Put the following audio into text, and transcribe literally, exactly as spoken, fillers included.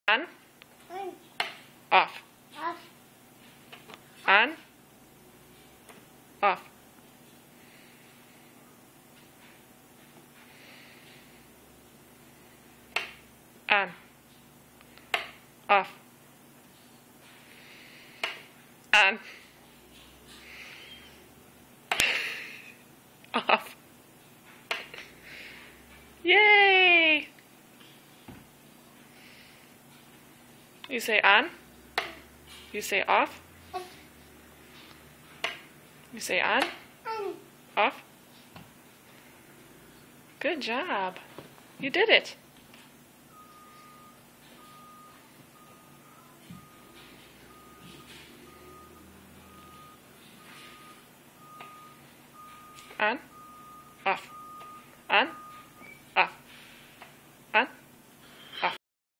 On. On. Off. Off. On. Off. On. Off. On. Off. Yay! You say on. You say off. You say on. On. Off. Good job. You did it. On. Off.